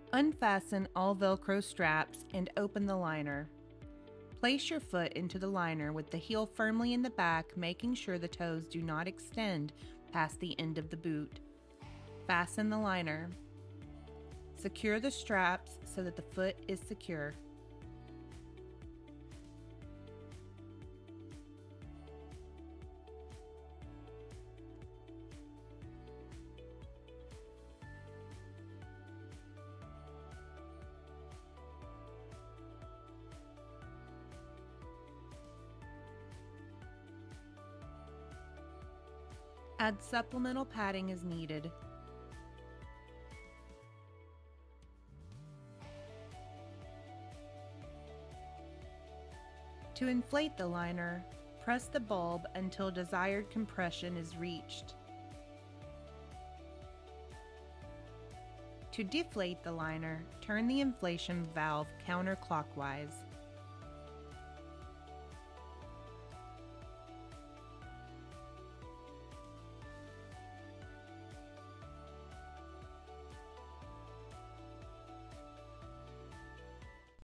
Unfasten all Velcro straps and open the liner. Place your foot into the liner with the heel firmly in the back, making sure the toes do not extend past the end of the boot. Fasten the liner. Secure the straps so that the foot is secure. Add supplemental padding as needed. To inflate the liner, press the bulb until desired compression is reached. To deflate the liner, turn the inflation valve counterclockwise.